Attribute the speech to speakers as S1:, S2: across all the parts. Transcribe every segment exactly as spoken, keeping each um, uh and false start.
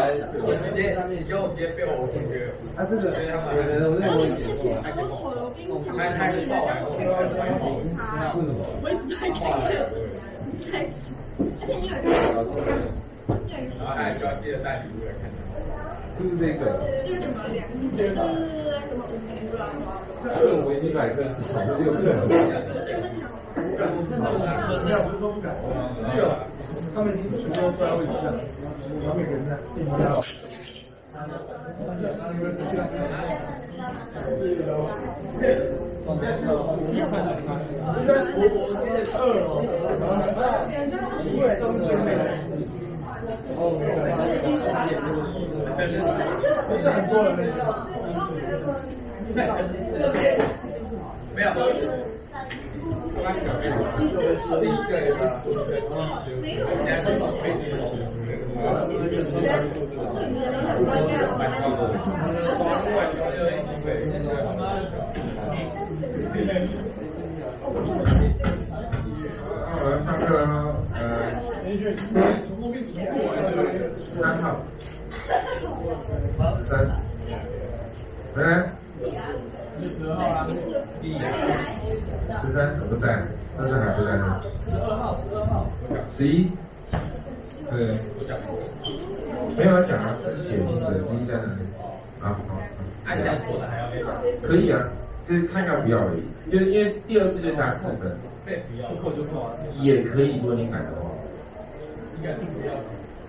S1: 接以后直接被我拒绝。
S2: 啊，这个，我
S3: 然后你之前写我丑了，我跟你讲，我差你了，但我配合的没差，我一直在看课，一直在吃，而且你有一个错，你有一个错，
S1: 然后还需要记得带礼物来看。
S2: 就是这个，
S3: 那个什么两，对对对对，什么五年是吧？
S2: 这个我已经改个至少是六个。
S3: 我
S2: 真的人家不是说不改，是有，他们已经全部都坐在位置上，然后每个人在一模一样。不是很多人
S1: 没有。
S3: 你是
S1: 第一个吧？
S3: 没有，现在分手可以接受。
S2: 好了，上课了吗？呃，十三号，十三，回来。十二号啊，十三我不在，但是还不在呢。十二号，十二号，十一，对，没有要讲啊，这是写进的，十一在那里。啊好，
S1: 按讲错的还要
S2: 可以啊，是看要不要而已，就因为第二次就加四分。
S1: 对，不要，不扣就扣啊。
S2: 也可以，如果你改的话。
S1: 应该是不要。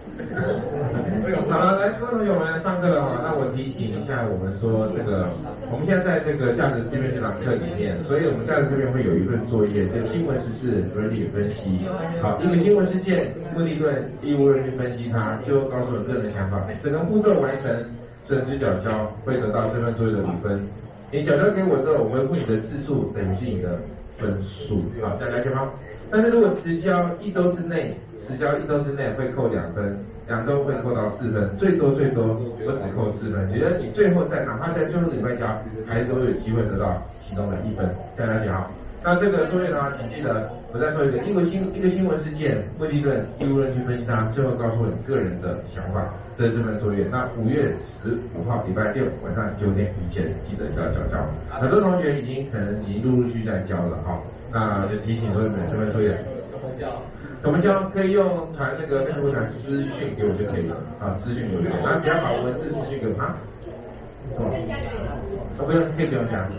S2: 好了，来，各位同学，我们来上课了哈。那我提醒一下，我们说这个，我们现在在这个价值思辨这堂课里面，所以我们价值这边会有一份作业，叫新闻时事伦理分析。好，一个新闻事件，目的论，义务论去分析它，最后告诉我个人的想法。整个步骤完成，顺时缴交，会得到这份作业的比分。你缴交给我之后，我回复你的字数等于是你的分数。好，大家了解吗？但是如果迟交一周之内，迟交一周之内会扣两分，两周会扣到四分，最多最多我只扣四分。觉得你最后在哪怕在最后礼拜交，还都有机会得到其中的一分。大家了解好？那这个作业呢，请记得我再说一个，一个新一个新闻事件，目的论、义务论去分析它，最后告诉你个人的想法。这是这份作业。那五月十五号礼拜六晚上九点以前，记得要交交。很多同学已经可能已经陆陆续续在交了哈。那就提醒所有人，这份作业怎么交？可以用传那个微信传私讯给我就可以了啊，私讯给我就可以。然后只要把文字私讯给我啊，哦，不用，可以不用加。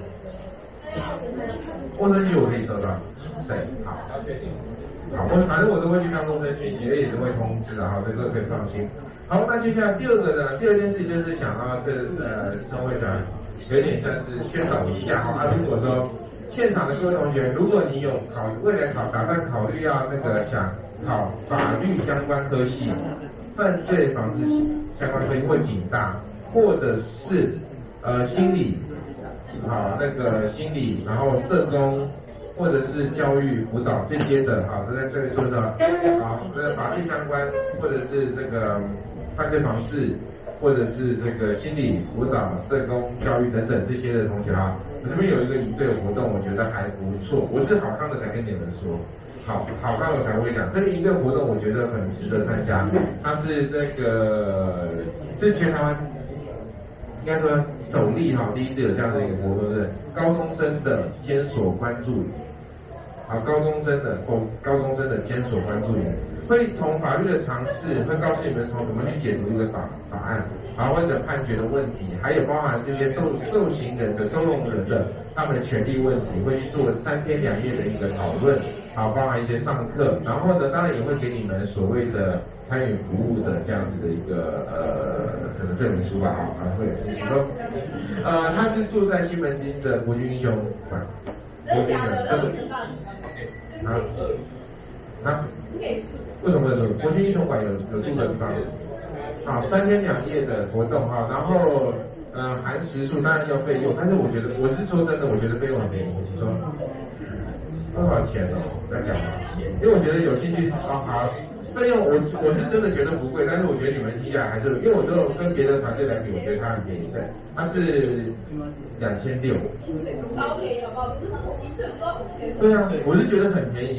S2: 陌生讯息我可以收到，对，好，好，我反正我都会去看陌生讯息，也都会通知的哈，这个可以放心。好，那接下来第二个呢，第二件事就是想要这呃稍微的有点算是宣导一下哈，啊，如果说。现场的各位同学，如果你有考未来考打算考虑要那个想考法律相关科系、犯罪防治相关科系或警大，或者是呃心理，好那个心理，然后社工，或者是教育辅导这些的，好都在这里说说，好这个法律相关，或者是这个犯罪防治。或者是这个心理辅导、社工、教育等等这些的同学哈，我这边有一个营队活动，我觉得还不错。我是好康的才跟你们说，好好康我才会讲。这个营队活动我觉得很值得参加，它是那个这是全台湾应该说首例哈，第一次有这样的一个活动是高中生的监所关注，好高中生的或高中生的监所关注员。会从法律的常识，会告诉你们从怎么去解读一个法法案，然后或者判决的问题，还有包含这些受受刑人的、收容人的他们的权利问题，会去做三天两夜的一个讨论，好，包含一些上课，然后呢，当然也会给你们所谓的参与服务的这样子的一个呃可能证明书吧，好，然后会有事情说，呃，他是住在西门町的国军英雄馆，国军的这个啊。啊？为什么有国军英雄馆有有住的地方？好，三天两夜的活动哈，然后呃含食宿当然要费用，但是我觉得我是说真的，我觉得费用很便宜。你说多少钱哦？要讲吗？因为我觉得有兴趣啊好，费用我我是真的觉得不贵，但是我觉得你们接下来还是因为我都跟别的团队来比，我觉得它很便宜，它是两千六。对啊，我是觉得很便宜啊。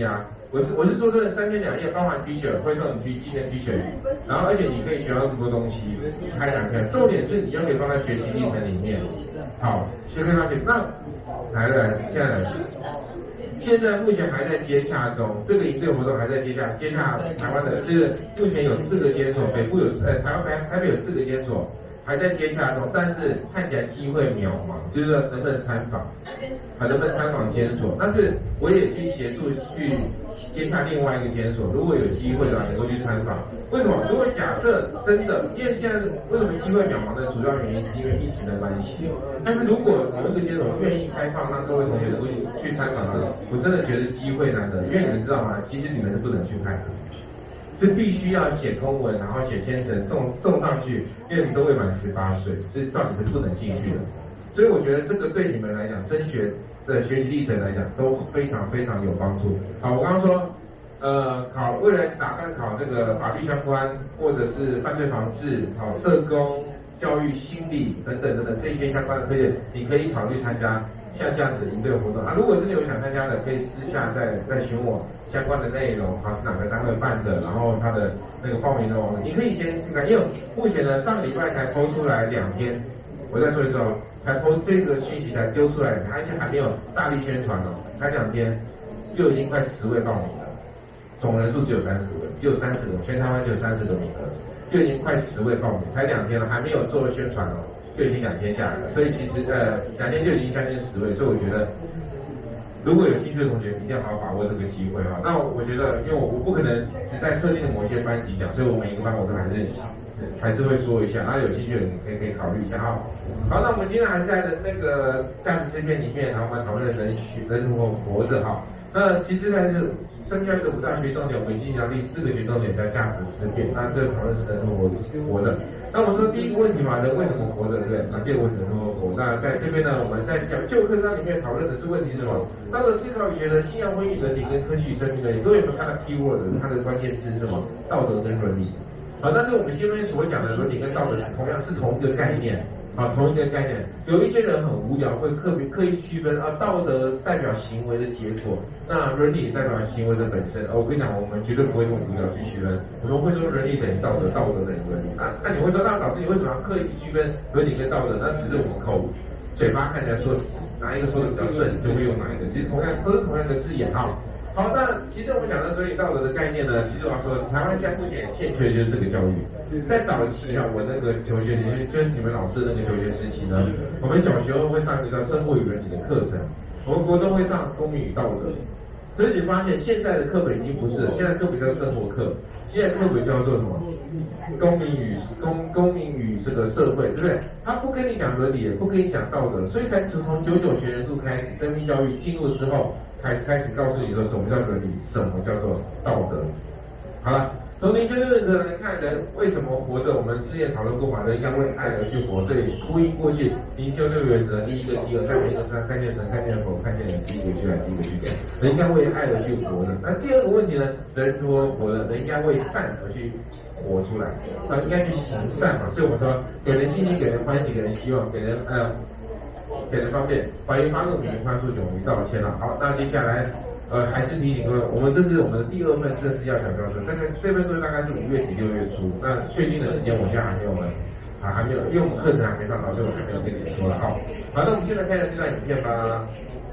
S2: 我是我是说真的，三天两夜包含 T 恤，会送你 T 纪念 T 恤，然后而且你可以学到很多东西，开展开。重点是你又可以放在学习历程里面。好，学科方面，那来来，现在来，现在目前还在接洽中，这个营队活动还在接洽，接洽台湾的这个目前有四个监所，北部有呃台湾台台北有四个监所。还在接洽中，但是看起来机会渺茫，就是能不能参访，还能不能参访监所？但是我也去协助去接洽另外一个监所，如果有机会的话，能够去参访。为什么？如果假设真的，因为现在为什么机会渺茫的主要原因是因为疫情的关系。但是如果某一个监所愿意开放，让各位同学能够去参访的，我真的觉得机会难得，因为你们知道吗？其实你们是不能去看的。是必须要写公文，然后写签呈送送上去，因为你都未满十八岁，所以照理是不能进去的。所以我觉得这个对你们来讲，升学的学习历程来讲都非常非常有帮助。好，我刚刚说，呃，考未来打算考这个法律相关，或者是犯罪防治，考社工、教育、心理等等等等这些相关的科研，你可以考虑参加像这样子的营队活动啊。如果真的有想参加的，可以私下再再询我相关的内容，好是哪个单位办的，然后他的那个报名的网址，你可以先去看。因为目前呢，上个礼拜才抛出来两天，我再说一次哦，才抛这个讯息才丢出来，而且还没有大力宣传哦，才两天就已经快十位报名了，总人数只有三十位，只有三十个，全台湾只有三十个名额，就已经快十位报名，才两天了，还没有做宣传哦。就已经两天下来了，所以其实呃两天就已经将近十位，所以我觉得如果有兴趣的同学一定要好好把握这个机会哈。那我觉得，因为我我不可能只在特定的某些班级讲，所以我每一个班我都还是还是会说一下，然后有兴趣的人可以可以考虑一下哈。好，那我们今天还是在那个价值思辨里面，然后我们讨论人学人如何活着哈。那其实还是生教育的五大学重点，我们进行到第四个学重点叫价值思辨，那这个讨论是人如何活着。那我说第一个问题嘛，人为什么活着，对不对？那第二个问题如何活？那在这边呢，我们在讲旧课纲里面讨论的是问题是什么？道德思考与学的信仰、婚姻、伦理跟科技与生命伦理，各位有没有看到 keyword？ 它的关键字是什么？道德跟伦理。好，但是我们前面所讲的伦理跟道德是同样是同一个概念。啊，同一个概念，有一些人很无聊，会刻别刻意区分啊，道德代表行为的结果，那伦理代表行为的本身。啊，我跟你讲，我们绝对不会用无聊去区分，我们会说伦理等于道德，道德等于伦理。那那你会说，那老师你为什么要刻意区分伦理跟道德？那只是我们口嘴巴看起来说哪一个说的比较顺，就会用哪一个。其实同样都是同样的字眼哈。好，那其实我们讲的伦理道德的概念呢，其实我要说，台湾现在目前欠缺的就是这个教育。在早期啊，我那个求学时期，就是你们老师那个求学时期呢，我们小学会上一个叫生活与伦理的课程，我们国中会上公民与道德。可是你发现现在的课本已经不是了，现在课本叫生活课，现在课本叫做什么？公民与公公民与这个社会，对不对？他不跟你讲伦理，也不跟你讲道德，所以才从从九九学年度开始，生命教育进入之后，开开始告诉你说什么叫伦理，什么叫做道德。好了。从灵修的认知来看，人为什么活着？我们之前讨论过嘛，人应该为爱而去活，所以呼应过去灵修六原则，第一个、第二、看见一个三，看见神，看见佛，看见人，第一个去爱，第一个去爱。人应该为爱而去活的。那第二个问题呢？人如何活的？人应该为善而去活出来，啊，应该去行善嘛。所以我们说，给人信心，给人欢喜，给人希望，给人呃，给人方便，怀疑发怒，免宽恕，勇于道歉了。好，那接下来。呃，还是提醒各位，我们这是我们的第二份正式要讲教程，但是这份作业大概是五月底六月初，那确定的时间我现在还没有呢，啊还没有，因为我们课程还没上到，所以我还没有跟你们说了哈。好，那我们现在看一下这段影片吧。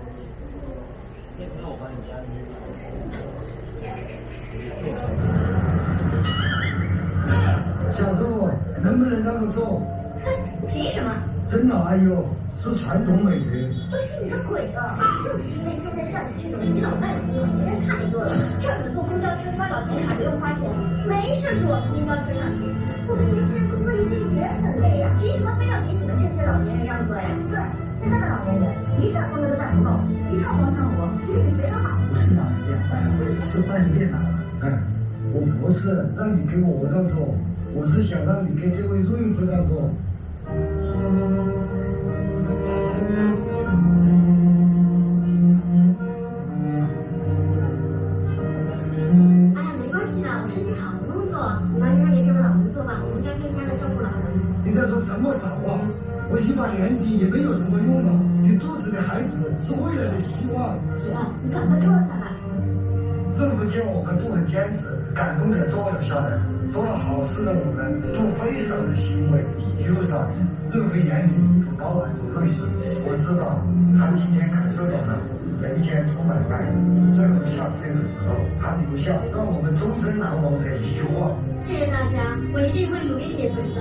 S4: 小师傅，能不能这么做？
S5: 凭什么？
S4: 真的，哎呦，是传统美德。
S5: 我信你个鬼的！就是因为现在像你这种倚老卖老的别人太多了，叫你坐公交车刷老年卡不用花钱，没事就往公交车上挤。我们年轻人工作一定也很累呀、啊，凭什么非要给你们这些老年人让座呀？对，现在的老年人一上公交都站不够，一上广场舞，其实比谁都好。
S4: 不是老人变坏了，是坏人变老了。哎，我不是让你给我让座，我是想让你给这位孕妇让座。你在说什么傻话？我一把年纪也没有什么用了。你肚子的孩子是未来的希望。
S5: 子安，你赶快坐下来。
S4: 任何见我们都很坚持，感动的走了下来，做了好事的我们都非常的欣慰、忧伤，任何言语都包含着泪水。我知道他今天感受到了人间充满爱，最后下车的时候，他留下让我们终身难忘的一句话：
S5: 谢谢大家，我一定会努力减肥的。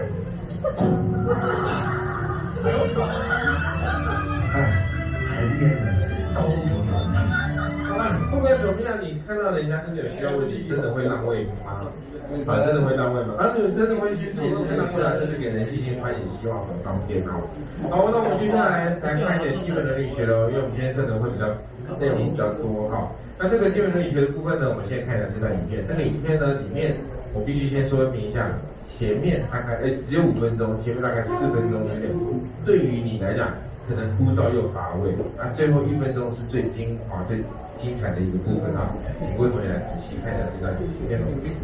S4: 哎，成年人都有难题。
S2: 不管怎么样，你看到人家真的有需要问题，真的会让位吗？啊，真的会让位吗？啊，你真的会去主动让位啊，就是给人信心、欢迎、希望很方便哦。好，那我们接下来来看一点基本人类学喽，因为我们今天可能会比较内容比较多哈。那这个基本人类学的部分呢，我们先看一下这段影片。这个影片呢，里面我必须先说明一下，前面大概哎只有五分钟，前面大概四分钟有点，对于你来讲可能枯燥又乏味，啊，最后一分钟是最精华、最精彩的一个部分啊，请各位同学来仔细看一下这段影片。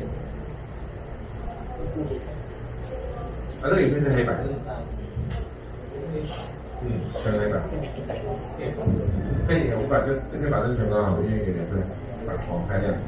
S2: 啊，这个影片是黑白的，嗯，全黑白。可以，我把这这可以把这全关好，因为有点对，把黄开亮。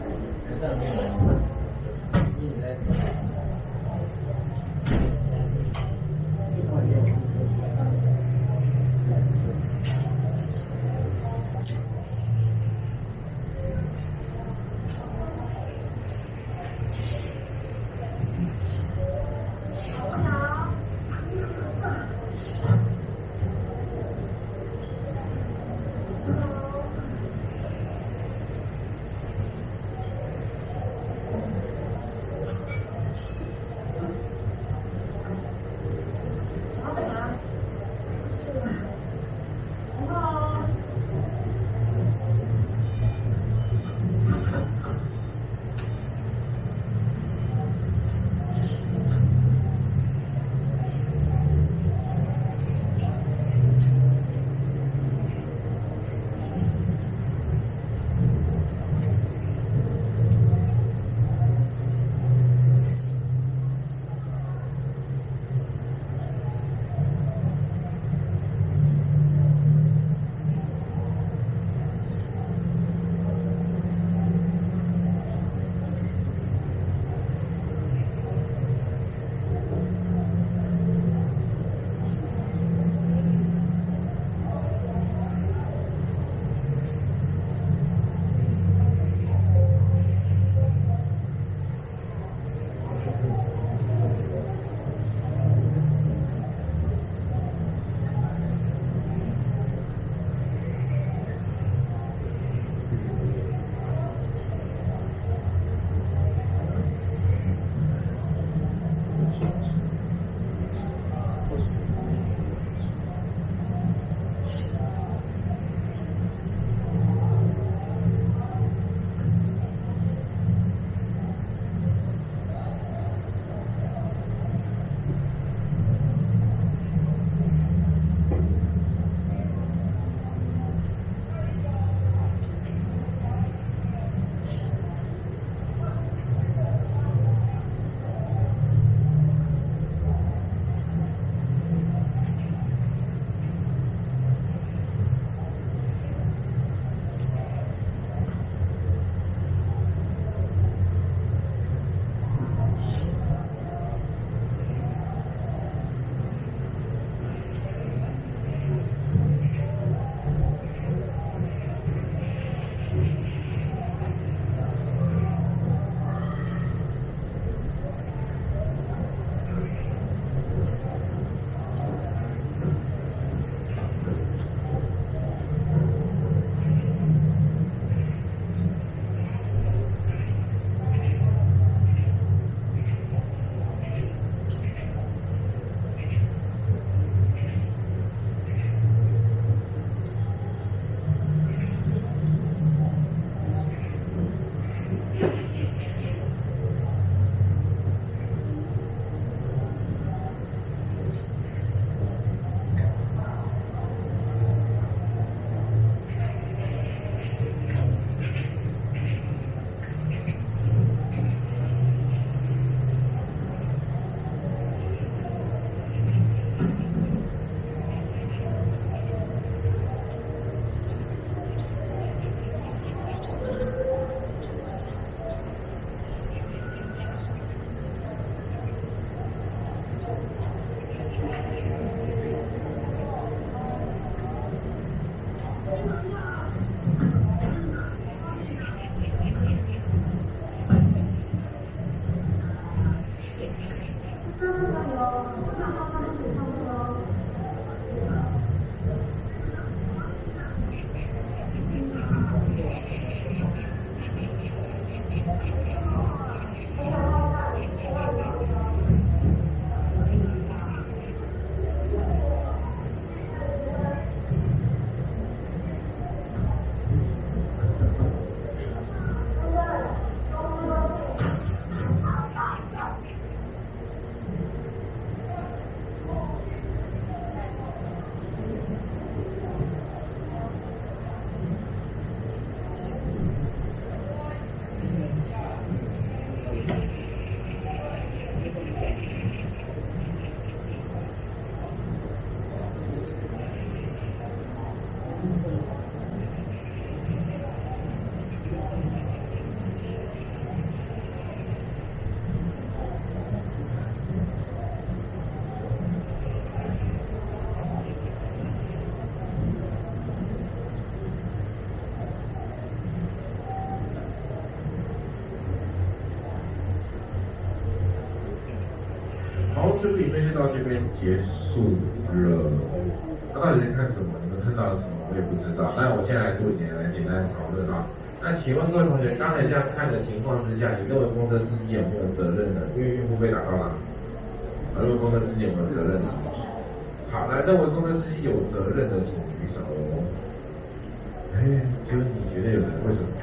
S2: 这部影片就到这边结束了。那到底在看什么？你们看到了什么？我也不知道。那我现在来做一点来简单的讨论啊。那请问各位同学，刚才这样看的情况之下，你认为公车司机有没有责任呢？因为孕妇被打到了，认为公车司机有没有责任呢？好，那认为公车司机有责任的请举手。哎，只有你觉得有责任，为什么？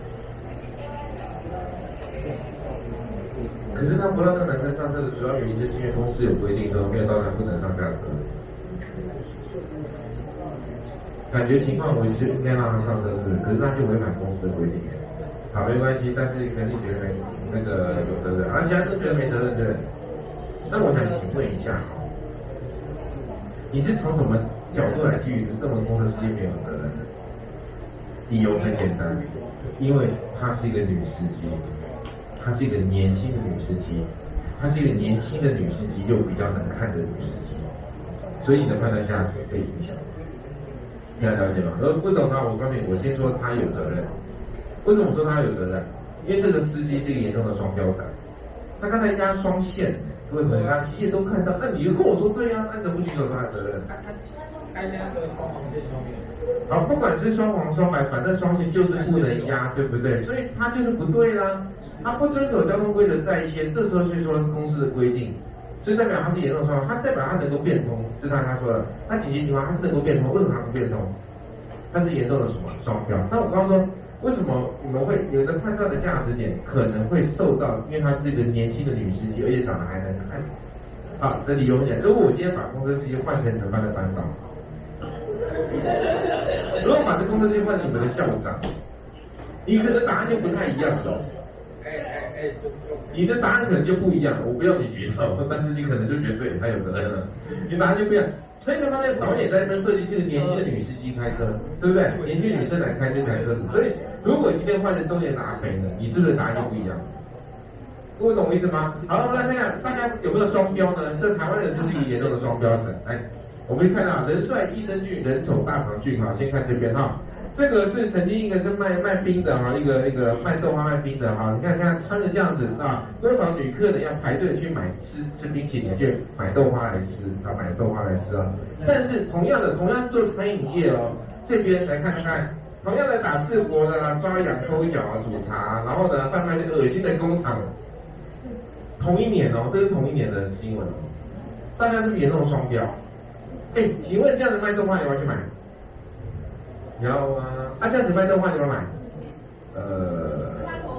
S2: 可是他不让那男生上车的主要原因，就是因为公司有规定说没有到站不能上下车。感觉情况我就应该让他上车，是不是？可是那就违反公司的规定。好，没关系，但是肯定觉得没那个有责任，而其他都觉得没责任，对不对？那我想请问一下，你是从什么角度来基于认为公车司机没有责任？理由很简单，因为她是一个女司机，她是一个年轻的女司机，她是一个年轻的女司机又比较难看的女司机，所以你的判断价值被影响。你要了解吗？如果不懂的话，我告诉你，我先说他有责任。为什么我说他有责任？因为这个司机是一个严重的双标仔，他刚才压双线，各位朋友，大家其实都看到，那你就跟我说对啊，那怎么不举手说他的责任？
S1: 他他开在那个双黄线上面。
S2: 好，不管是双黄双白，反正双线就是不能压，对不对？所以他就是不对啦，他不遵守交通规则在先，这时候去说公司的规定。所以代表它是严重的双标，它代表它能够变通，就像他说的，它紧急情况它是能够变通，为什么它不变通？它是严重的什么双标？那我刚刚说，为什么你们会有的判断的价值点可能会受到，因为她是一个年轻的女司机，而且长得还能看。好，那理由很简单，如果我今天把公车司机换成你们班的班导，如果把这公车司机换成你们的校长，你可能答案就不太一样了。
S1: 哎哎哎，
S2: 你的答案可能就不一样，我不要你举手，但是你可能就觉得对，他有责任了。你答案就不一样。所以你发现导演在那边设计是个年轻的女司机开车，对不对？年轻女生来开这台车，所以如果今天换成中年大肥呢，你是不是答案就不一样？各位懂我意思吗？好，我们来看看大家有没有双标呢？这台湾人就是一个严重的双标者。哎，我们看到人帅益生菌，人丑大肠菌哈。先看这边哈。这个是曾经一个是卖卖冰的哈，一个那个卖豆花卖冰的哈，你看看穿着这样子啊，多少女客人要排队去买吃吃冰淇淋，去买豆花来吃啊，买豆花来吃啊。但是同样的，同样做餐饮业哦，这边来看看，同样的打四国的啊，抓羊抠脚啊，煮茶，然后呢贩卖这个恶心的工厂，同一年哦，这是同一年的新闻哦，大家是不是严重双标？哎，请问这样子卖豆花你要不要去买？要啊，啊这样子卖豆花你要买？呃，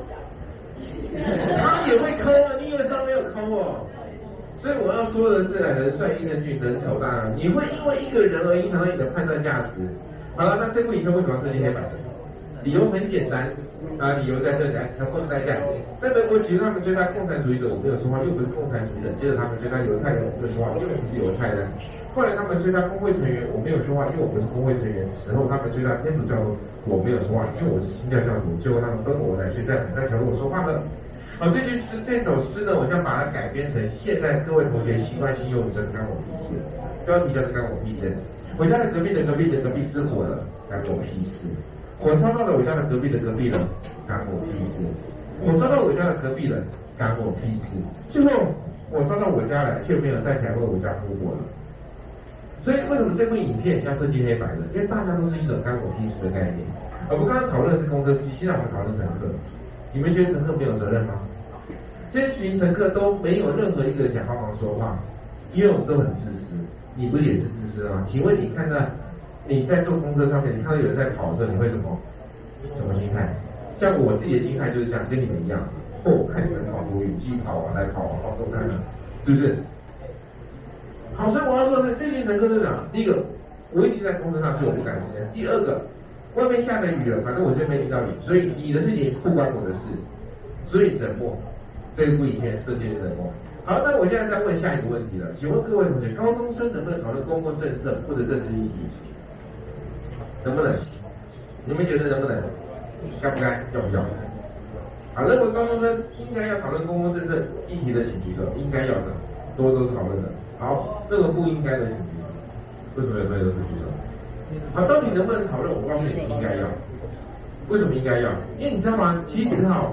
S2: 他也会抠啊，你以为他没有抠哦？所以我要说的是，人帅益生菌，人丑大肠，你会因为一个人而影响到你的判断价值。好了，那这部影片为什么要设计黑白的？理由很简单啊，理由在这里，来成功代价。在德国，其实他们追杀共产主义者，我没有说话，又不是共产主义者；接着他们追杀犹太人，我没有说话，因为我不是犹太人。后来他们追杀工会成员，我没有说话，因为我不是工会成员。此后他们追杀天主教徒，我没有说话，因为我是新教教徒。最后他们跟我来去在很大条路我说话了。好，这句诗这首诗呢，我想把它改编成现在各位同学习惯性用语，就是干我屁事。标题叫做干我屁事。我家的隔壁的隔壁的隔壁失火了，干我屁事。火烧到了我家的隔壁的隔壁人，干我屁事。火烧到我家的隔壁人，干我屁事。最后火烧到我家来，却没有站起来为我家扑火了。所以为什么这部影片要设计黑白的？因为大家都是一种干我屁事的概念。而我们刚刚讨论的是公车司机，现在我们讨论乘客。你们觉得乘客没有责任吗？这群乘客都没有任何一个人想帮忙说话，因为我们都很自私。你不也是自私吗？请问你看到你在坐公车上面，你看到有人在跑的时候，你会什么什么心态？像我自己的心态就是这样，跟你们一样。哦，我看你们跑多远，机跑完来跑完，跑都看了，是不是？好，所以我要说的是，这群乘客是讲，第一个，我已经在公车上，所以我不赶时间；第二个，外面下着雨了，反正我这边没淋到雨，所以你的事情不关我的事，所以冷漠。这部影片设计的冷漠。好，那我现在再问下一个问题了，请问各位同学，高中生能不能讨论公共政策或者政治议题？能不能？你们觉得能不能？该不该？要不要？好，认为高中生应该要讨论公共政策议题的，请举手。应该要的，多多讨论的。好，认为不应该的，请举手。为什么有这么多人举手？好，到底能不能讨论？我告诉你，应该要。为什么应该要？因为你知道吗？其实哈，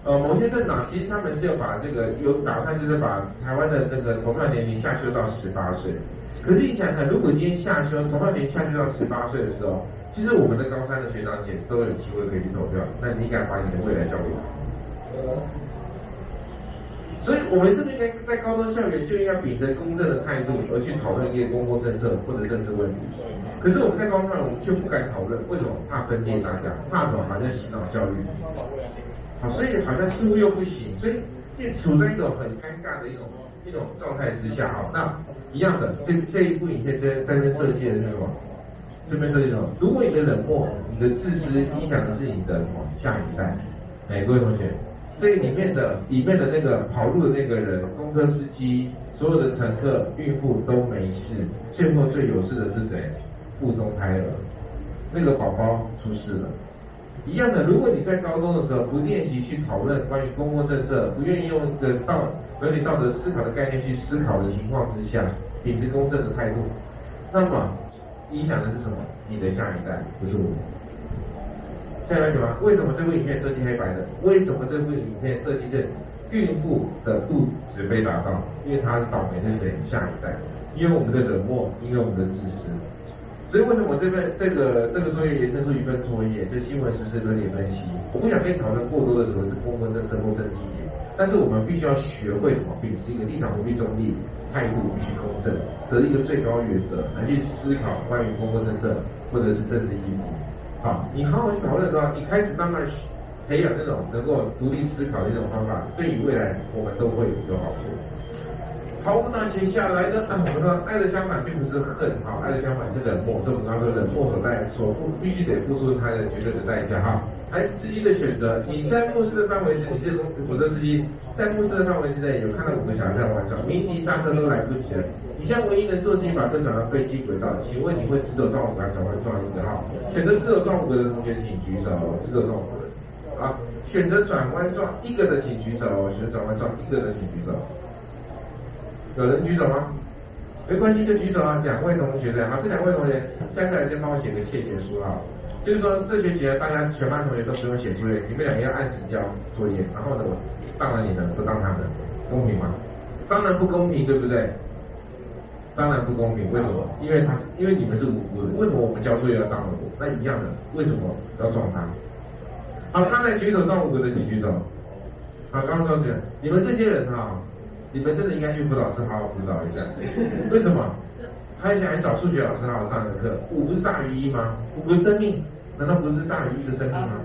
S2: 呃某些政党其实他们是要把这个有打算就是把台湾的这个投票年龄下修到十八岁。可是你想想看，如果今天下修投票年龄下修到十八岁的时候，其实我们的高三的学长姐都有机会可以去投票，那你敢把你的未来交给他？所以，我们是不是应该在高中校园就应该秉持公正的态度而去讨论一些公共政策或者政治问题？可是我们在高中校园，我们却不敢讨论，为什么？怕分裂大家，怕什么？好像洗脑教育。好，所以好像似乎又不行，所以也处在一种很尴尬的一种一种状态之下。好，那一样的，这这一部影片这这边设计的是什么？这边设计什么？如果你的冷漠、你的自私影响的是你的什么下一代？哎，各位同学。这里面的里面的那个跑路的那个人，公车司机，所有的乘客、孕妇都没事，最后最有事的是谁？腹中胎儿，那个宝宝出事了。一样的，如果你在高中的时候不练习去讨论关于公共政策，不愿意用一个道伦理道德思考的概念去思考的情况之下，秉持公正的态度，那么影响的是什么？你的下一代，不是我。现在了解吗？为什么这部影片设计黑白的？为什么这部影片设计是孕妇的肚子被打到？因为他是倒霉的是谁？下一代。因为我们的冷漠，因为我们的自私。所以为什么这份这个这个作业延伸出一份作业，就新闻时事伦理分析？我不想跟你讨论过多的所谓是公共政策或政治意见，但是我们必须要学会什么？秉持一个立场不必中立，态度必须公正的一个最高原则，来去思考关于公共政策或者是政治议题。好，你好好去讨论的话，你开始慢慢培养这种能够独立思考的一种方法，对于未来我们都会有好处。好，那接下来呢？啊，我们说爱的相反并不是恨，好，爱的相反是冷漠，所以我们刚刚说冷漠所带所付必须得付出它的绝对的代价哈。还是司机的选择，你在目视的范围之，你是火车司机，在目视的范围之内有看到五个小孩在玩耍，鸣笛刹车都来不及了。你现在唯一能做的事情，把车转到飞机轨道。请问你会直走撞五个，还是转弯撞一个？哈，选择直走撞五个的同学请举手。直走撞五个，啊，选择转弯撞一个的请举手。选择转弯撞一个的请举手。有人举手吗？没关系，就举手啊。两位同学对，好，这两位同学，下课来先帮我写个谢谢书啊。就是说，这学期大家全班同学都不用写作业，你们两个要按时交作业。然后呢，我当了你们，不当他们，公平吗？当然不公平，对不对？当然不公平，为什么？因为他是，因为你们是无辜的。为什么我们交作业要当了我？那一样的，为什么要撞他？好，刚才举手撞五个的请举手。好，刚刚说这个，你们这些人啊，你们真的应该去辅导室好好辅导一下。为什么？还想找数学老师好好上个课？五不是大于一吗？五个生命，难道不是大于一个生命吗？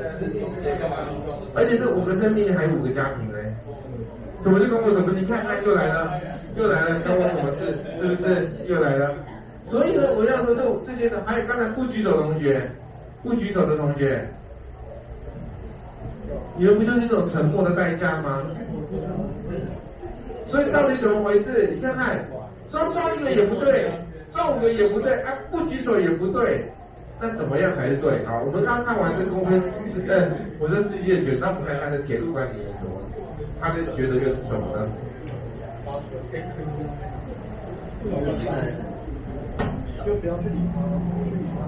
S2: 而且这五个生命还有五个家庭呢。什么就跟我什么事？你看看又来了，又来了，跟我什么事？是不是又来了？所以呢，我要说这这些呢，还有刚才不举手的同学，不举手的同学，你们不就是一种沉默的代价吗？所以到底怎么回事？你看看，说撞一个也不对，撞五个也不对，啊，不举手也不对，那怎么样才是对？好，我们刚看完这公车是呃，我这司机的觉得，那我们看看这铁路管理员怎么，他的觉得又是什么呢？
S1: 就不要去理他，去理他。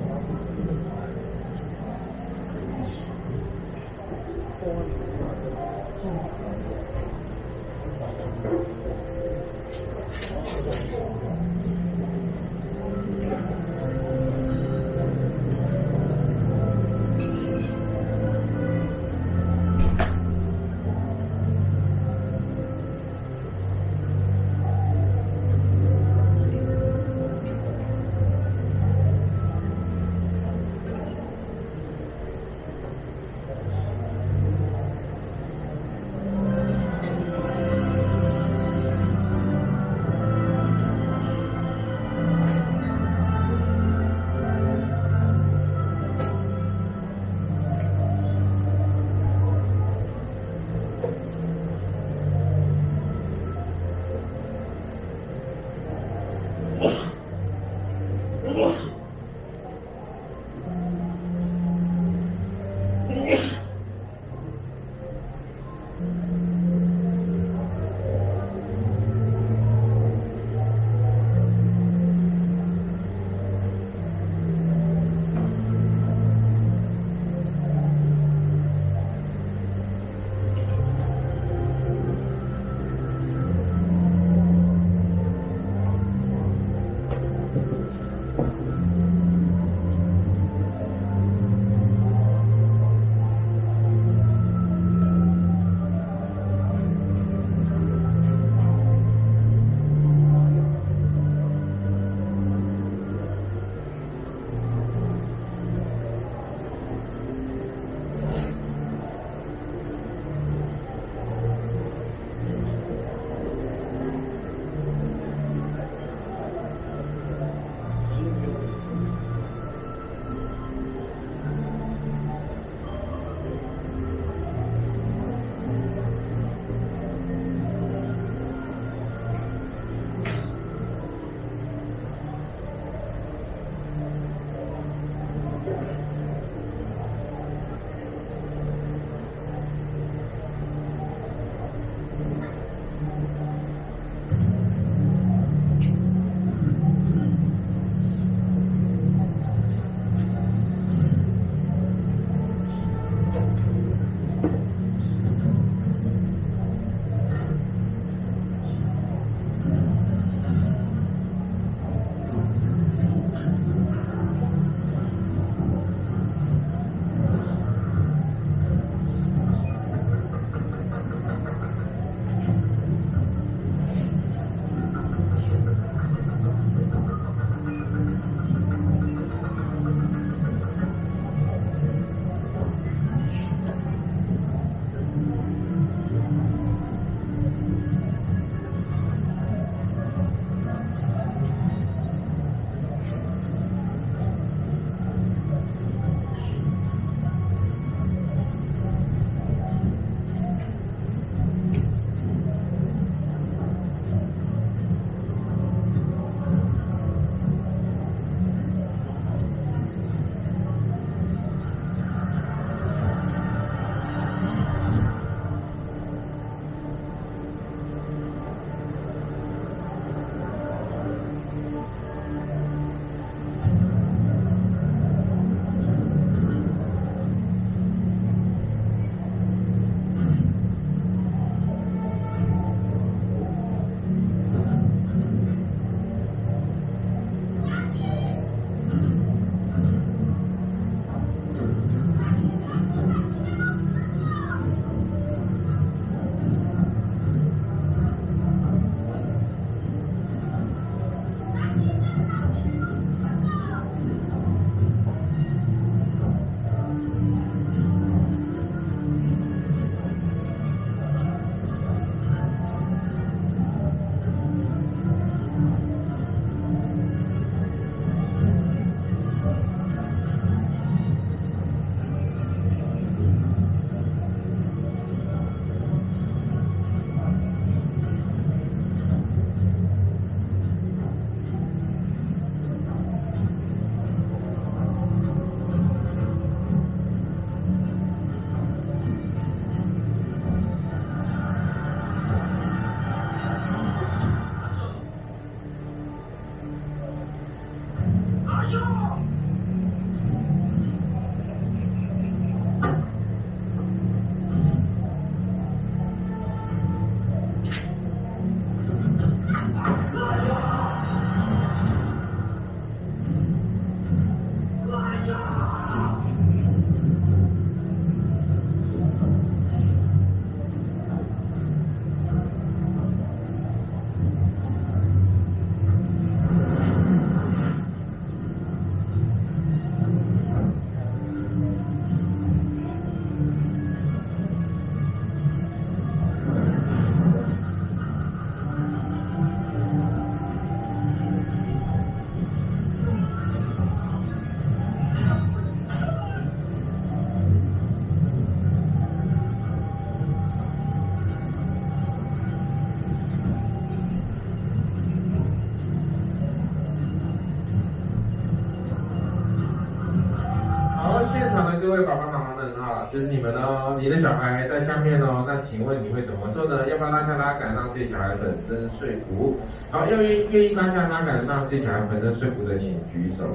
S2: 各位爸爸妈妈们啊，就是你们哦，你的小孩在下面哦，那请问你会怎么做呢？要不要拉下拉杆，让自己小孩粉身碎骨？好，要愿愿意拉下拉杆，让自己小孩粉身碎骨的，请举手。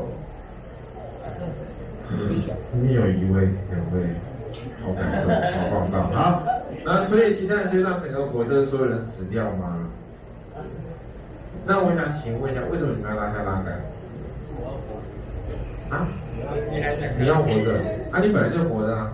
S2: 嗯，里面有一位、两位，好感动，好棒棒。好，那所以其他人就让整个火车所有人死掉吗？那我想请问一下，为什么你们要拉下拉杆？啊？你还你要活着？啊，你本来就活着啊。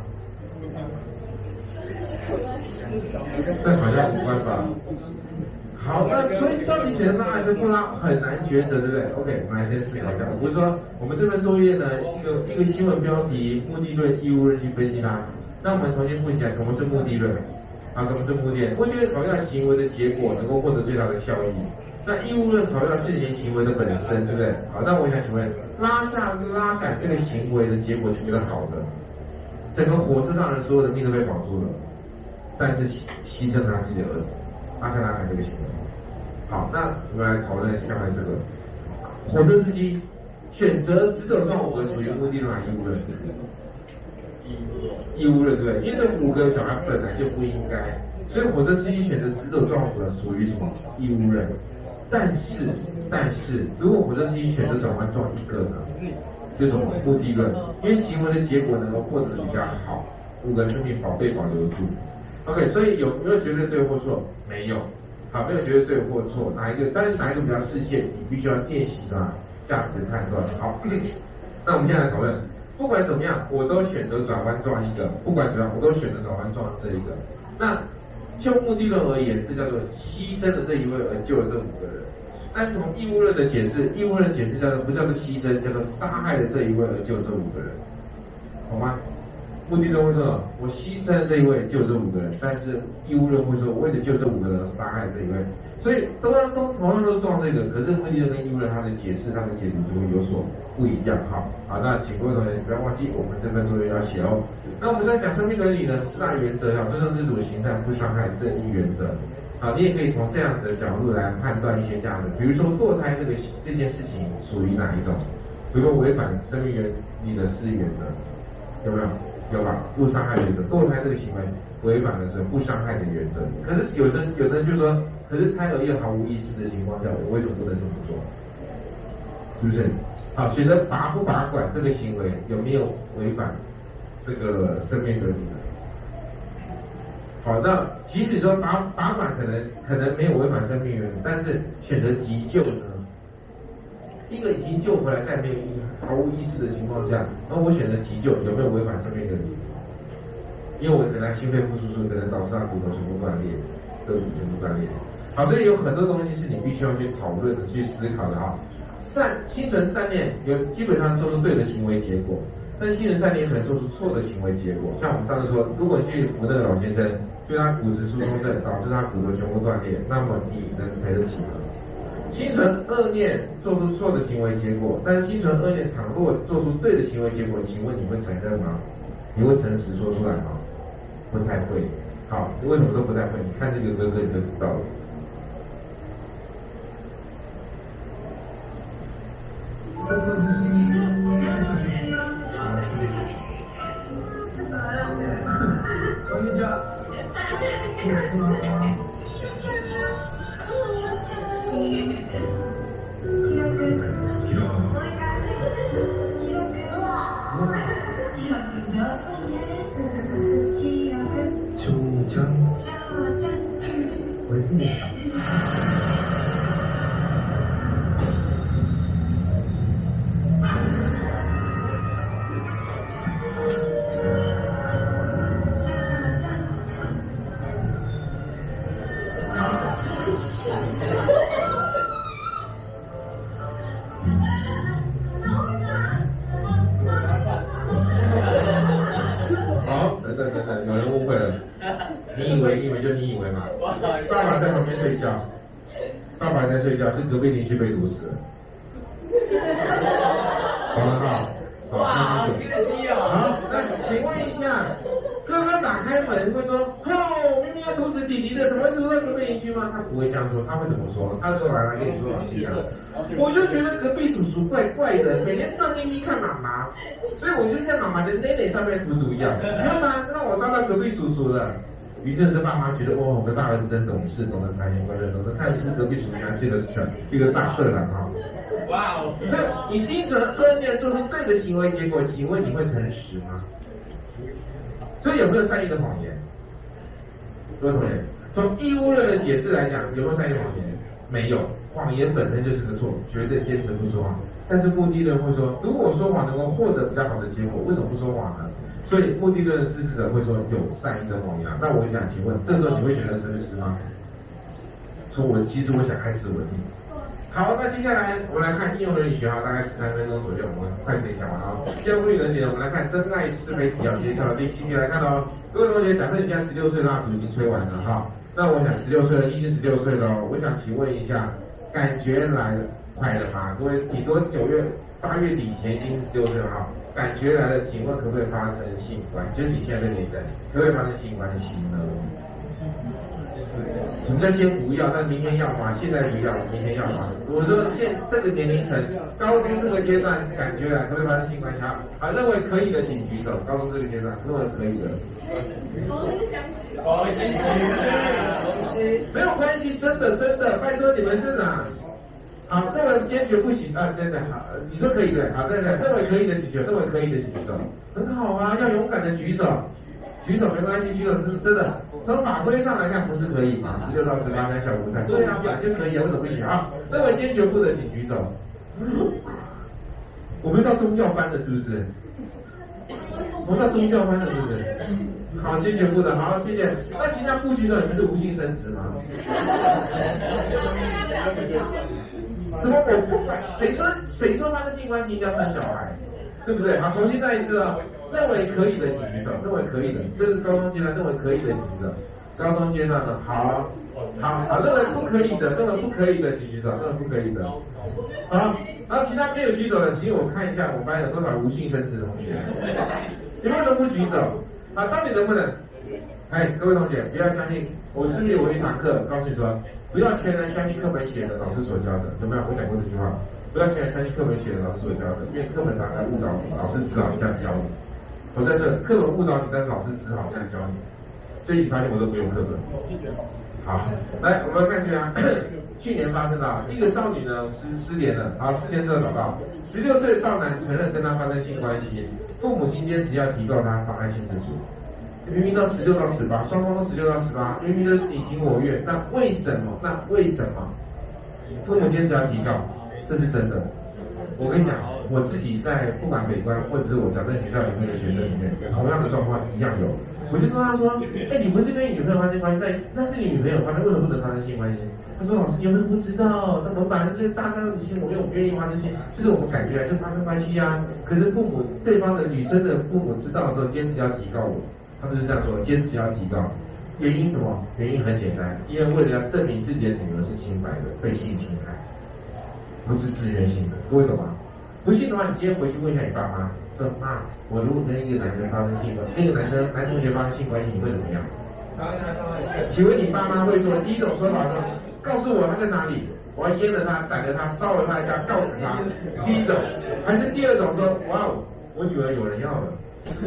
S2: 这好像无关吧？好，那所以到底选择拉还是不拉，很难抉择，对不对 ？OK， 我们来先思考一下。比如说，我们这份作业呢，一个一个新闻标题，目的论、义务论去分析它。那我们重新复习一下，什么是目的论？啊，什么是目的论？目的论考虑到行为的结果能够获得最大的效益。那义务论考虑到事情行为的本身，对不对？好，那我想请问，拉下拉杆这个行为的结果是不是好的？整个火车上人所有的命都被保住了，但是牺牲他自己的儿子，拉下拉杆这个行为。好，那我们来讨论下面这个，火车司机选择直走撞五个属于目的论还是义务论？义务论，对不对？因为这五个小孩本来就不应该，所以火车司机选择直走撞五个属于什么？义务论。但是，但是，如果火车司机选择转弯撞一个呢，就是什么目的论？因为行为的结果能够获得的比较好，五个人生命保被保留住。OK， 所以有没有绝对对或错？没有。好，没有绝对对或错，哪一个？但是哪一个比较适切？你必须要练习什么价值判断。好，那我们现在来讨论，不管怎么样，我都选择转弯撞一个，不管怎么样，我都选择转弯撞这一个。那就目的论而言，这叫做牺牲了这一位而救了这五个人。但从义务论的解释，义务论的解释叫做不叫做牺牲，叫做杀害了这一位而救这五个人，好吗？目的论会说，我牺牲了这一位救这五个人，但是义务论会说，我为了救这五个人而杀害这一位，所以都都同样都撞这个，可是目的论跟义务论它的解释、它的解读就会有所不一样。好，好，那请各位同学不要忘记，我们这份作业要写哦。那我们在讲生命伦理呢，四大原则，要尊重自主、行善、不伤害、正义原则。好，你也可以从这样子的角度来判断一些价值，比如说堕胎这个这件事情属于哪一种？比如说违反生命原理的四原则，有没有？有吧？不伤害原则，堕胎这个行为违反的是不伤害的原则。可是有人有的人就说，可是胎儿又毫无意识的情况下，我为什么不能这么做？是不是？好，选择拔不拔管这个行为有没有违反这个生命伦理呢？好，那即使说拔拔管可能可能没有违反生命伦理，但是选择急救呢？一个已经救回来，在没有意毫无意识的情况下，那我选择急救有没有违反生命伦理？因为我可能心肺复苏术可能导致他骨头全部断裂，肋骨全部断裂。好，所以有很多东西是你必须要去讨论的、去思考的哈。善心存善念，有基本上做出对的行为结果，但心存善念也可能做出错的行为结果。像我们上次说，如果你去扶那个老先生，就他骨质疏松症导致他骨头全部断裂，那么你能赔得起吗？心存恶念，做出错的行为结果，但是心存恶念，倘若做出对的行为结果，请问你会承认吗？你会诚实说出来吗？不太会。好，你为什么都不太会？你看这个哥哥你就知道了。
S1: 我们家。
S2: 等等等等，有人误会了，你以为你以为就你以为嘛？爸爸在旁边睡觉，爸爸在睡觉，是隔壁邻居被毒死了。好了哈，好，
S1: 哇，听得低哦。
S2: 好，那请问一下，哥哥打开门会说，哦，明明要毒死弟弟的，怎么会毒到隔壁邻居吗？他不会这样说，他会怎么说？他说来来跟你说，老师讲，我就觉得隔壁叔叔怪怪的，每天上咪咪看妈妈，所以我就在妈妈的内内上面涂毒药，你看吧，让我抓到隔壁叔叔了。于是这爸妈觉得，哇，我的大儿子真懂事，懂得察言观色，懂得看出隔壁叔叔原来是一个小一个大色狼哈。
S1: 哇哦！
S2: 所以你心存恶念，做出对的行为，结果，请问你会诚实吗？所以有没有善意的谎言？各位同学，从义务论的解释来讲，有没有善意的谎言？没有，谎言本身就是个错，绝对坚持不说谎。但是目的论会说，如果说谎能够获得比较好的结果，为什么不说谎呢？所以目的论的支持者会说有善意的谎言。那我想请问，这时候你会选择诚实吗？说我其实我想开始文明。好，那接下来我们来看应用伦理学哈，大概十三分钟左右，我们快点讲完啊。现在物理伦理呢，我们来看真爱是非题啊，直接跳到第七题来看哦。各位同学，假设你现在十六岁，蜡烛已经吹完了哈，那我想十六岁了，已经十六岁了哦，我想请问一下，感觉来了快了吗？各位，顶多九月、八月底以前已经十六岁了哈，感觉来了，请问可不可以发生性关系？就是你现在这个年代，可不可以发生性关系呢？什么叫先不要？但明天要吗？现在不要，明天要吗？我说现这个年龄层，高中这个阶段，感觉来可不可以发生性关系？好，好，认为可以的请举手。高中这个阶段，认为可以的。
S3: 同心相许。
S1: 同心同心。
S2: 没有关系，真的真的，拜托你们是哪？好，认为坚决不行啊，对对，好，你说可以的，好，对对，认为可以的请举手，认为可以的请举手，很好啊，要勇敢的举手。举手没关系，举手是真的。从法规上来看，不是可以嘛？十六到十八跟小无菜，对啊，本来就可以啊，为什么不行啊？认为坚决不的，请举手。我们到宗教班了，是不是？我们到宗教班了，是不是？好，坚决不的，好，谢谢。那其他不举手，你们是无性生殖吗？怎么我不管？谁说谁说发生性关系一定要生小孩？对不对？好，重新再一次哦。认为可以的请举手，认为可以的，这是高中阶段认为可以的请举手。高中阶段呢，好，好，好，认为不可以的，认为不可以的请举手，认为不可以的。好，然后其他没有举手的，请我看一下我班有多少无性生殖的同学。你们为什么不举手？啊，到底能不能？哎，各位同学，不要相信，我是不是有一堂课告诉你说，不要全然相信课本写的，老师所教的，有没有？我讲过这句话，不要全然相信课本写的，老师所教的，因为课本常常误导你，老师只好这样教你。我在这课本误导你，但是老师只好这样教你，所以你发现我都不用课本。好，来我们看一下，去年发生的一个少女呢失失联了，好，失联之后找到十六岁的少男承认跟她发生性关系，父母亲坚持要提告他妨碍性自主。明明到十六到十八，双方都十六到十八，明明都你情我愿，那为什么？那为什么父母坚持要提告？这是真的。我跟你讲，我自己在不管北关或者是我矫正学校里面的学生里面，同样的状况一样有。我就跟他说，哎，你不是跟你女朋友发生关系，但但是你女朋友发生，为什么不能发生性关系？他说，老师，你有没有不知道？那我们反正就是大家都情我愿，我不愿意发生性，就是我们感觉就发生关系呀、啊。可是父母对方的女生的父母知道的时候，坚持要提告我，他们是这样说，坚持要提告。原因什么？原因很简单，因为为了要证明自己的女儿是清白的，被性侵害。不是自愿性的，各位懂吗？不信的话，你今天回去问一下你爸妈，说妈，我如果跟一个男人发生性关系，跟一个男生男同学发生性关系，你会怎么样？请问你爸妈会说，第一种说法是，告诉我他在哪里，我要阉了他，宰了他，烧了他家，告死他。第一种，还是第二种说，哇哦，我女儿有人要了。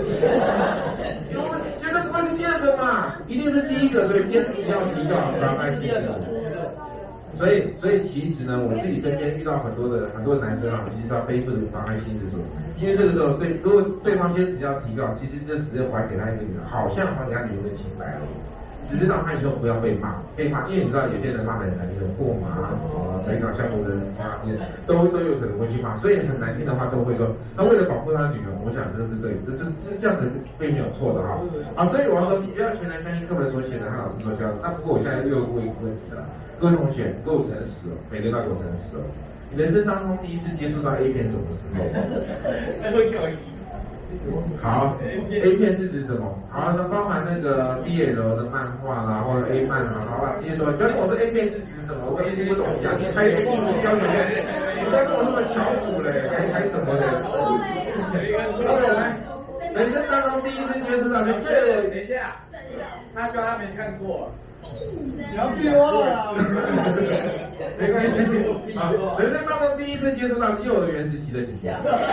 S2: 我绝对不会是第二个嘛，一定是第一个，所以坚持要提到妨碍性自主。所以，所以其实呢，我自己身边遇到很多的很多的男生啊，其实要背负的妨碍性自主，因为这个时候对，如果对方坚持要提告，其实就只是还给他一个女人，好像还给他女人的清白而已，只是让他以后不要被骂，被骂，因为你知道有些人骂的很难听，过马啊什么北港项目的人差，都都有可能会去骂，所以很难听的话都会说，他为了保护他的女人，我想这是对，这这这这样子并没有错的哈，啊，所以我要说不要全然相信课本所写的和老师所教的。那不过我现在又有问一个问题了。各位同学，给我诚实哦，每个都要给我诚实哦。你人生当中第一次接触到 A 片什么时候？ 好 ，A 片是指什么？好，那包含那个 B L 的漫画啦，或者 A 漫啊，好吧，接着说，不要跟我说 A 片是指什么，我已经不懂讲，还有 A 片是标准片，你不要跟我那么巧虎嘞，还还什么的。OK， 来，人生当中第一次接触到这个，
S1: 等一下，他说他没看过。
S6: 你要逼我了，
S2: 没关系。好，人生当中第一次接触到是幼儿园时期的情况。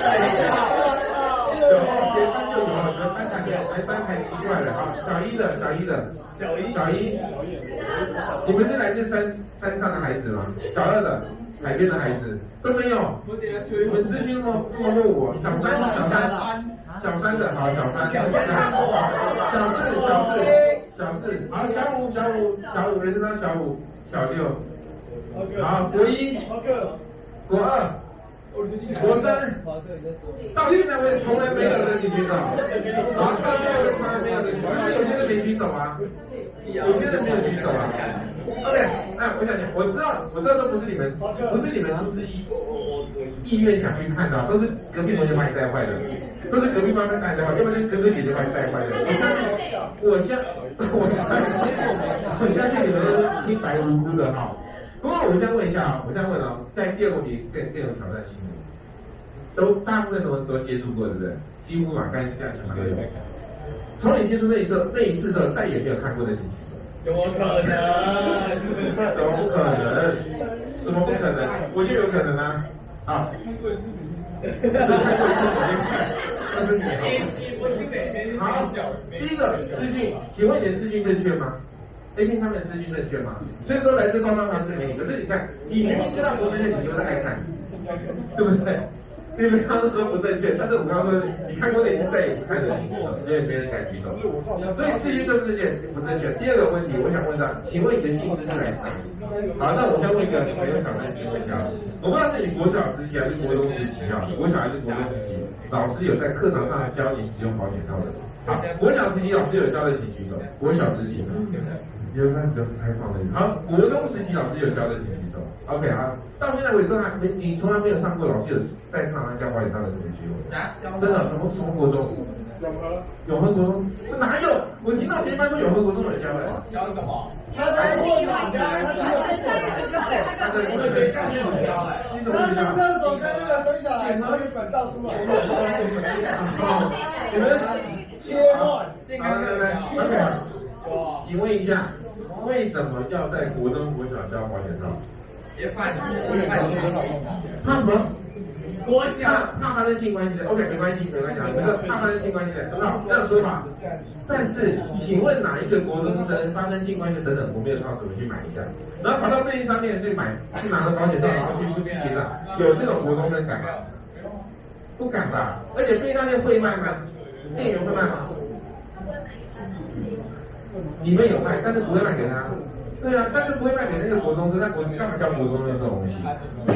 S2: 有，别班就有，你们班才没有，别班才奇怪了。好，小一的，小一的，
S1: 小一，
S2: 小一，你们是来自山山上的孩子吗？小二的，海边的孩子都没有。你们资讯那么那么落伍，小三，小三，小三的，好，小三，小四，小四。小四，好，小五，小五，小五，人生当小五，小六，好，国一，国二，国三，到现在为止从来没有人举手，好，到现在为止从来没有人举手，有些人没举手啊，有些人没有举手啊。OK， 那我想想，我知道，我知道都不是你们，不是你们出自意意愿想去看到，都是隔壁同学把你带坏的。都是隔壁班的带坏，要不然哥哥姐姐把你带坏的。我相信，我相，我相信，我相信你们都是清白无辜的哈。不过我现在问一下啊，我现在问啊，在第二个问题更更有挑战性的，都大部分都都接触过，对不对？几乎嘛，刚才这样全部都有。从你接触那一次那一次之后，再也没有看过的请举手。
S1: 怎么可能？
S2: 怎么不可能？怎么不可能？我就有可能啊！啊。是看过一次我就看，但是你好。好，第一个资讯，请问你的资讯正确吗 ？A 片上面的资讯正确吗？所以都来自官方传自媒体，可是你看，你明明知道不正确，你就是爱看，对不对？你们刚刚说不正确，但是我刚刚说你看过那次再也不看的请举手，因为没人敢举手。所以资讯正不正确？不正确。第二个问题，我想问到，请问你的性知识来自哪里？好，那我先问一个很有挑战性的问题啊，我不知道是你国小时期还是国中时期啊？国小还是国中时期，老师有在课堂上教你使用保险套的？好，国小时期老师有教的请举手。国小时期，有那比较开放的。好，国中时期老师有教的请举手。OK 啊，到现在为止都还没，你从来没有上过老师有在课堂上教保险套的同学举手。真的？什么什么国中？永和，永和国中哪有？我听到别班说永和国中有教的。
S1: 教什么？
S6: 他在过哪边？
S2: 他在我们学校没有教哎。你怎么知道？
S6: 上厕所跟那个生小孩，然后有管道出来。
S2: 你们
S6: 切换。
S2: 好，来来来，请问一下，为什么要在国中、国小教保险套？
S1: 别犯你，别犯你。
S2: 怕什么？
S1: 国小
S2: 怕发生性关系的 ，OK， 没关系，没关系啊，这个怕发生性关系的很好，这样说法。但是，请问哪一个国中生发生性关系等等，我没有套怎么去买一下？然后跑到便利商店去买，去拿了保险套，然后去去去结账，有这种国中生敢吗？不敢吧？而且便利商店会卖吗？店员会卖吗？你们有卖，但是不会卖给他。对啊，但是不会卖给那个国中生，那国干嘛叫国中生这种东西？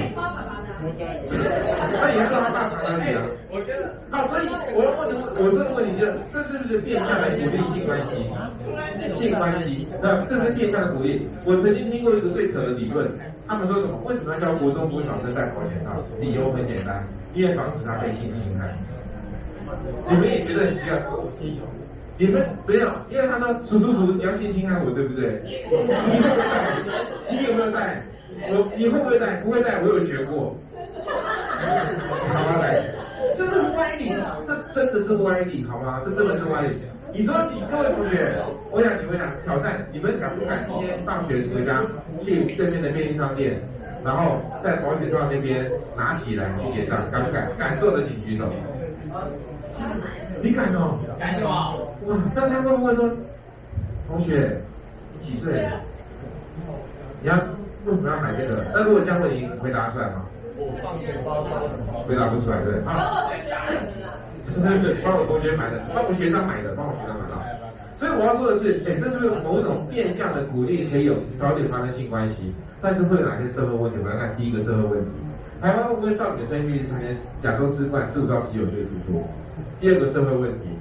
S2: 那也知道他大肠哪里啊？
S1: 我觉得，
S2: 好，所以我要问你，我这个问题就，这是不是变相的鼓励性关系？性关系，那这是变相的鼓励。我曾经听过一个最扯的理论，他们说什么？为什么要教国中国小生戴保险套？理由很简单，因为防止他被性侵害。你们也觉得很奇怪？你们没有，因为他说叔叔叔，你要性侵害我，对不对？你会不会带？你有没有带？我你会不会带？不会带，我有学过。好吗？来，这是歪理，这真的是歪理，好吗？这真的是歪理。你说，各位同学，我想请问一下，挑战，你们敢不敢今天放学回家去对面的便利商店，然后在保险套那边拿起来去结账？敢不敢？敢做的请举手。你敢哦？
S1: 敢有啊？
S2: 哇，那他会不会说，同学，你几岁？你要为什么要买这个？那如果这样问你，回答出来吗？
S1: 我放钱包包什么？
S2: 回答不出来，对啊？这是不是帮我同学买的？帮我学长买的？帮我学长买的？所以我要说的是，哎，这是不是某种变相的鼓励可以有早点发生性关系？但是会有哪些社会问题？我们来看第一个社会问题：台湾会不会少女的生育率常年亚洲之冠十五到十九岁之多？第二个社会问题，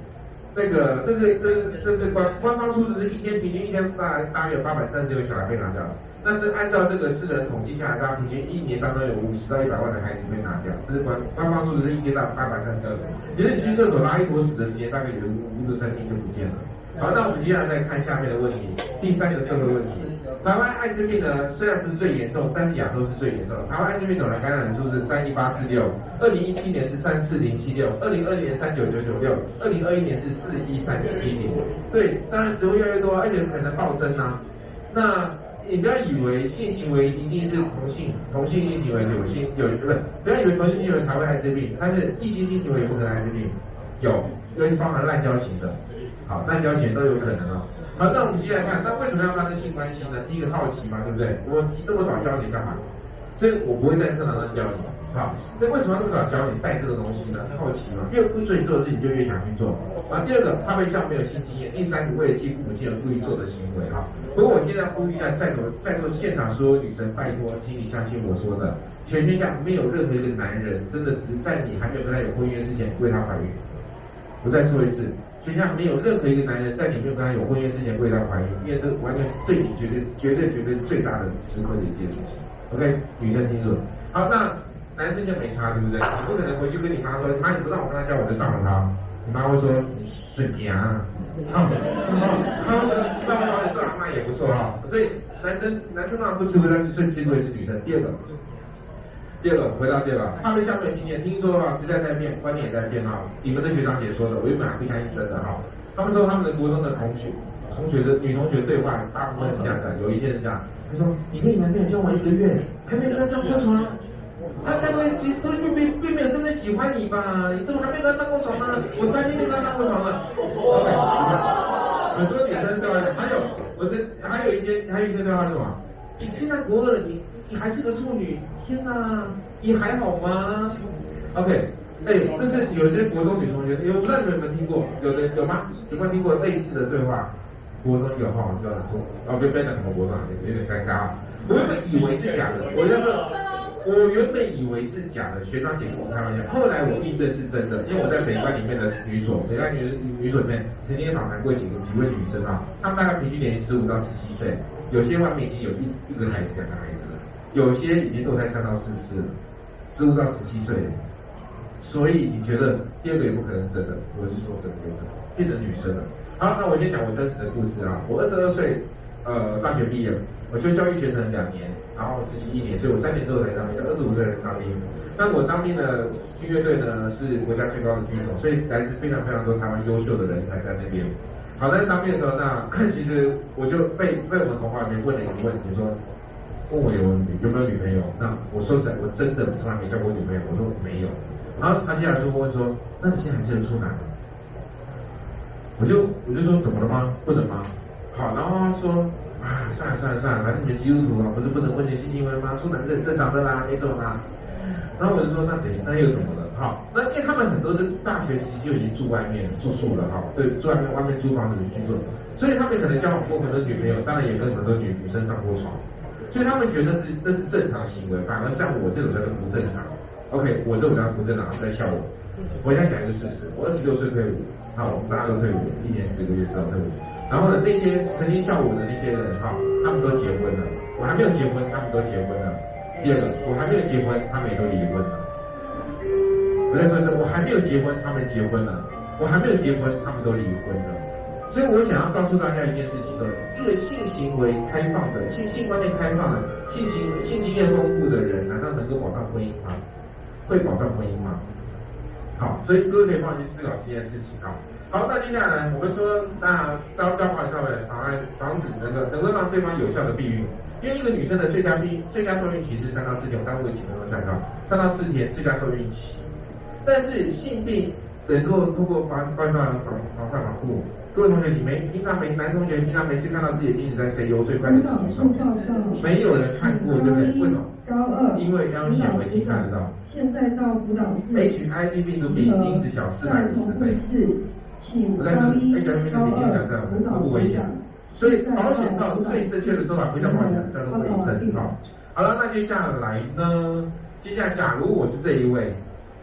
S2: 那个这是这是这是官官方数字是一天平均一天大大约有八百三十六个小孩被拿掉，但是按照这个私人统计下来，大概平均一年当中有五十到一百万的孩子被拿掉，这是官官方数字是一天到八百三十六个。其实你去厕所拉一坨屎的时间，大概有五到三天就不见了。好，那我们接下来再看下面的问题，第三个社会问题。台湾艾滋病呢，虽然不是最严重，但是亚洲是最严重的。台湾艾滋病总人感染人数是三一八四六，二零一七年是三四零七六，二零二零年三九九九六，二零二一年是四一三七零。对，当然只会越来越多，而且可能暴增啊。那你不要以为性行为一定是同性同性性行为有性有不是，不要以为同性性行为才会艾滋病，但是异性性行为也不可能艾滋病，有，因为包含滥交型的，好，滥交型都有可能哦。好，那我们接下来看，那为什么要发生性关系呢？第一个好奇嘛，对不对？我这么早教你干嘛？所以我不会在课堂上教你，好，所以为什么要那么早教你带这个东西呢？好奇嘛，越不准你做的事情就越想去做。啊，第二个，他会像没有性经验；第三个，为了欺负母亲而故意做的行为哈。不过我现在呼吁一下，在座在座现场所有女生，拜托，请你相信我说的，全天下没有任何一个男人真的只在你还没有跟他有婚约之前为她怀孕。我再说一次。全下没有任何一个男人在你没有跟他有婚约之前为他怀孕，因为这完全对你绝对绝对绝对最大的吃亏的一件事情。OK， 女生听住。好，那男生就没差，对不对？你不可能回去跟你妈说，妈你不让我跟他交，我就上了他。你妈会说你水平啊，好，他会说让我你做阿妈也不错哈。所以男生男生当然不吃亏，但是最吃亏的是女生。第二个。第二个，回到第二个，他们下面的经验，听说啊，时代在变，观念也在变哈。你们的学长姐说的，我原本还不相信真的哈。他们说他们的国中的同学，同学的女同学对话，大部分是这样讲，有一些人讲，他说你跟你男朋友交往一个月，还没跟他上过床，他该不会其实并并并没有真的喜欢你吧？你怎么还没跟他上过床呢？我三天就跟他上过床了。OK， 很多女生对吧？还有我这还有一些还有一些对话是什么？你现在国二了，你。你还是个处女，天哪，你还好吗 ？OK， 哎、欸，这是有些国中女同学，有不知道你们有没有听过？有的有吗？有没有听过类似的对话？国中有哈，就很错，哦，别别讲什么国中，有点尴尬。我原本以为是假的，我要说，我原本以为是假的，学长姐跟我开玩笑，后来我印证是真的，因为我在北关里面的女所，北关女女所里面曾经访谈过几个几位女生啊，她们大概平均年龄十五到十七岁，有些外面已经有一一个孩子、两个孩子了。有些已经堕胎三到四次了，十五到十七岁，所以你觉得第二个也不可能是真的？我是说真的，有可能变成女生了。好，那我先讲我真实的故事啊。我二十二岁，呃，大学毕业，我修教育学程两年，然后实习一年，所以我三年之后才当兵，二十五岁才当兵。那我当兵的军乐队呢是国家最高的军种，所以来自非常非常多台湾优秀的人才在那边。好，在当兵的时候，那其实我就被被我们同行里面问了一个问题，说。问我有有没有女朋友？那我说实在，我真的从来没交过女朋友。我说没有。然后他接下来就问说：“那你现在还是个处男？”我就我就说：“怎么了吗？不能吗？”好，然后他说：“啊，算了算了算了，反正你们基督徒啊，不是不能婚前性行为吗？处男是很正常的啦，没什么啦。”然后我就说：“那怎那又怎么了？”好，那因为他们很多是大学时期就已经住外面住宿了哈，对，住外面外面租房子去住，所以他们可能交往过很多女朋友，当然也跟很多女女生上过床。所以他们觉得是那是正常行为，反而像我这种叫做不正常。OK， 我这种叫不正常，在笑我。我现在讲一个事实，我二十六岁退伍，好，我们大家都退伍，一年十个月之后退伍。然后呢，那些曾经笑我的那些人，哈，他们都结婚了，我还没有结婚，他们都结婚了。第二个，我还没有结婚，他们也都离婚了。我再说一次，我还没有结婚，他们结婚了；我还没有结婚，他们都离婚了。所以我想要告诉大家一件事情，就是一个性行为开放的、性性观念开放的、性行性经验丰富的人，难道能够保障婚姻吗？会保障婚姻吗？好，所以各位可以放心思考这件事情啊。好，那接下来我们说，那当交往上面防案防止能够能够让对方有效的避孕，因为一个女生的最佳避最佳受孕期是三到四天，我刚刚为几分钟参考，三到四天最佳受孕期，但是性病能够通过防防范防防范防护。各位同学，你没平常没男同学平常没事看到自己的精子在谁游最快的举手？没有人看过，对不对？为什么？
S7: 高二，
S2: 因为要用显微镜看得到。
S7: 现在到辅导室
S2: ，H I V 病毒比精子小四百五十倍。
S7: 请
S2: 我在说 H I V 病毒比精子小四百五十倍不危险，所以保险套最正确的说法不叫保险，叫做卫生套。好了，那接下来呢？接下来，假如我是这一位。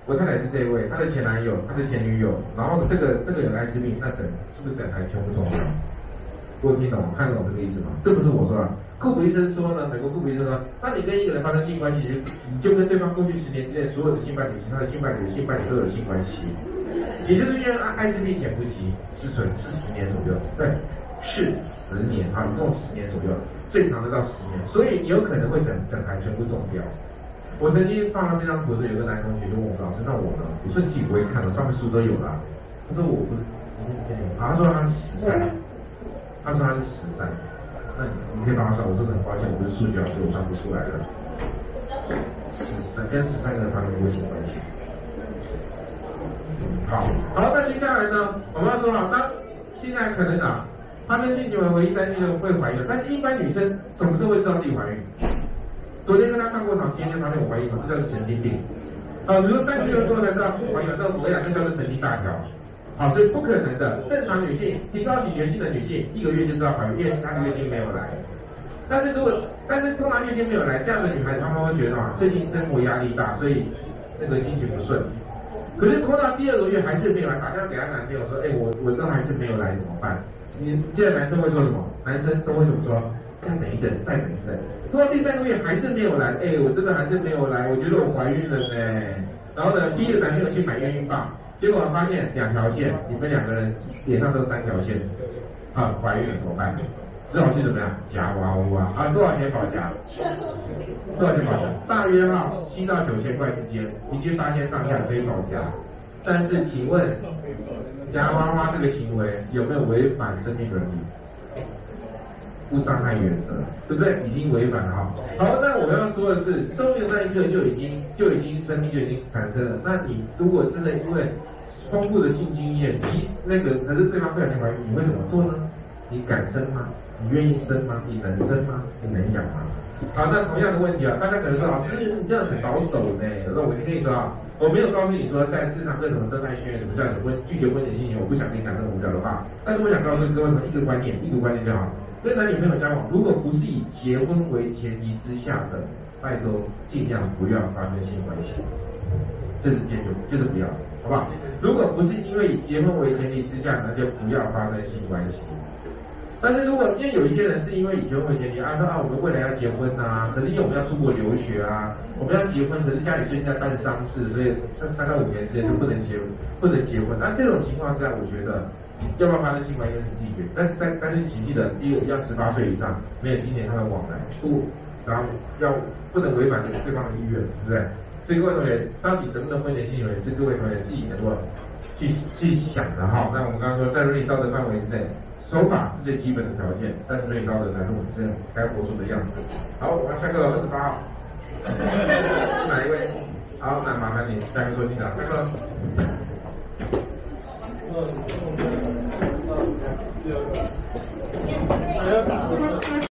S2: 我太太是这一位，她的前男友，她的前女友，然后这个这个有艾滋病，那整是不是整台全部中标？我听懂，看懂这个意思吗？这不是我说的。库普医生说呢，美国库普医生说，当你跟一个人发生性关系，你就跟对方过去十年之内所有的性伴侣、其他的性伴侣、性伴侣都有性关系，也就是因为艾滋病潜伏期是存是十年左右，对，是十年啊，一共十年左右，最长的到十年，所以你有可能会整整台全部中标。我曾经放到这张图时，有个男同学就问我老师，那我呢？我说你自己不会看的，上面书都有了。他说我不是，他说他是十三，他说他是十三。那你你可以帮他算，我说很抱歉，我不是数学老师，我算不出来了。十三跟十三个人发生过性关系。好，好，那接下来呢，我们要说好，当现在可能啊，发生性行为唯一担心的会怀孕，但是一般女生什么时候会知道自己怀孕？昨天跟她上过床，今天就发现我怀孕了，这叫做神经病。啊，比如说三个月之后才知道怀孕了，那我俩这叫做神经大条。好，所以不可能的。正常女性，提高警觉性的女性，一个月就知道怀孕，因为她的月经没有来。但是如果，但是通常月经没有来，这样的女孩她们会觉得啊，最近生活压力大，所以那个心情不顺。可是拖到第二个月还是没有来，打电话给她男朋友说，哎，我我都还是没有来，怎么办？你现在男生会说什么？男生都会怎么说？再等一等，再等一等。拖到第三个月还是没有来，哎，我真的还是没有来，我觉得我怀孕了呢。然后呢，逼着男朋友去买验孕棒。结果发现两条线，你们两个人脸上都三条线，啊，怀孕了怎么办？只好去怎么样夹娃娃啊？多少钱保夹？多少钱保夹？大约哈七到九千块之间，平均八千上下可以保夹。但是请问，夹娃娃这个行为有没有违反生命伦理？不伤害原则，对不对？已经违反了哈。好，那我要说的是，生命的那一刻就已经就已经生命就已经产生了。那你如果真的因为丰富的性经验，及那个可是对方不小心怀孕，你会怎么做呢？你敢生吗？你愿意生吗？你能生吗？你能养吗？好，那同样的问题啊，大家可能说老师你这样很保守呢。那我就跟你说啊，我没有告诉你说在这堂课什么真爱宣言什么叫你婚拒绝婚前性行为，我不想跟你讲这么无聊的话。但是我想告诉各位同一个观念，一个观念就好。跟男女朋友交往，如果不是以结婚为前提之下的，拜托尽量不要发生性关系，这是坚决，就是不要，好不好？如果不是因为以结婚为前提之下，那就不要发生性关系。但是如果因为有一些人是因为以结婚为前提，啊说啊我们未来要结婚啊，可是因为我们要出国留学啊，我们要结婚，可是家里最近在办丧事，所以三三到五年之内是不能结不能结婚。那这种情况下，我觉得。要不要发生性关系是拒绝，但是但但是请记得，第一个要十八岁以上，没有金钱上的往来，不，然后要不能违反对方的意愿，对不对？所以各位同学，到底能不能婚前性行为，是各位同学自己能够去去想的哈。那我们刚刚说，在伦理道德范围之内，守法是最基本的条件，但是伦理道德才是我们真正该活出的样子。好，我们下课了，二十八号，是哪一位？好，那麻烦你下个说进场，下课了。
S6: 还要打。